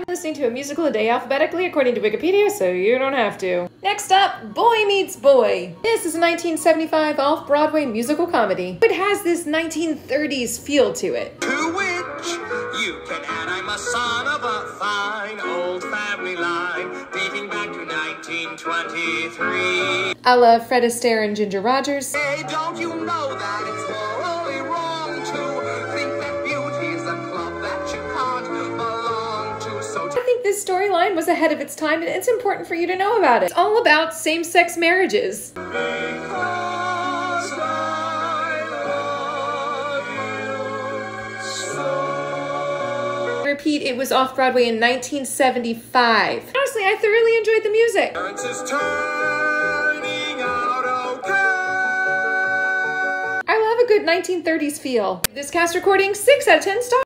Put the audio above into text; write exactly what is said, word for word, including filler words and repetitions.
Listening to a musical a day alphabetically according to Wikipedia, so you don't have to. Next up, Boy Meets Boy. This is a nineteen seventy-five off-Broadway musical comedy. It has this nineteen thirties feel to it. To which you can add I'm a son of a fine old family line dating back to nineteen twenty-three. A la Fred Astaire and Ginger Rogers. Hey, don't you know that it's morally wrong to think that beauty is a club that you can't belong to? So I think this storyline was ahead of its time, and it's important for you to know about it. It's all about same-sex marriages. because I love you so. Repeat, it was off-Broadway in nineteen seventy-five. Honestly, I thoroughly enjoyed the music. Parents is turning out okay. I love a good nineteen thirties feel. This cast recording, six out of ten stars.